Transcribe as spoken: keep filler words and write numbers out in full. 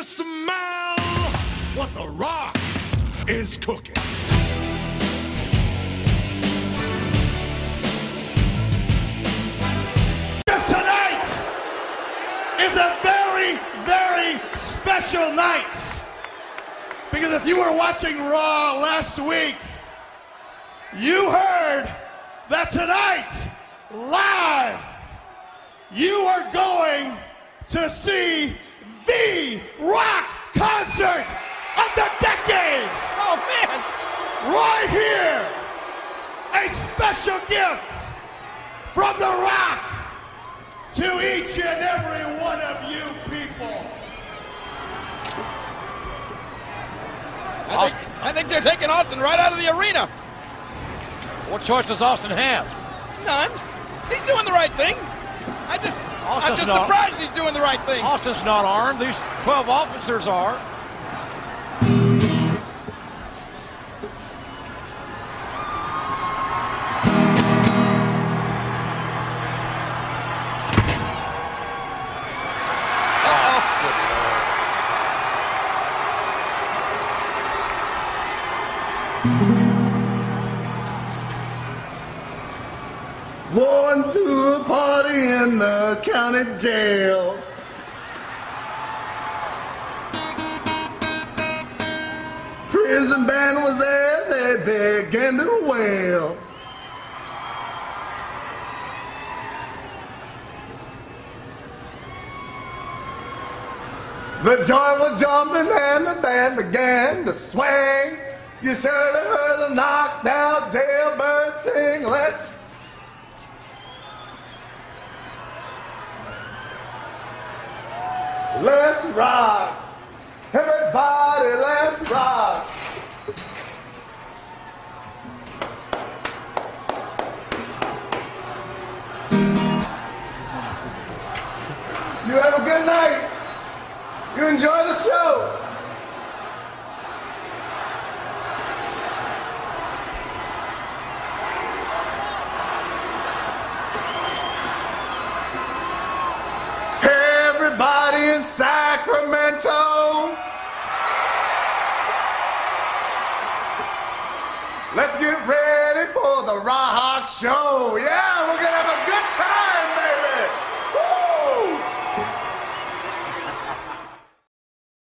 you smell what The Rock is cooking? Because tonight is a very, very special night. Because if you were watching Raw last week, you heard that tonight, live, you are going to see the Rock concert of the decade. Oh, man. Right here, a special gift from The Rock to each and every one of you people. I think, I think they're taking Austin right out of the arena. What choice does Austin have? None. He's doing the right thing. I just, Austin's I'm just not, surprised he's doing the right thing. Austin's not armed. These twelve officers are. Going to a party in the county jail. Prison band was there, they began to wail. The joint was jumping and the band began to swing. You should have heard the knocked out jailbird sing. Let's Let's rock. Everybody, let's rock. You have a good night. You enjoy the show. Everybody in Sacramento, let's get ready for the Rock Show. Yeah, we're gonna have a good time.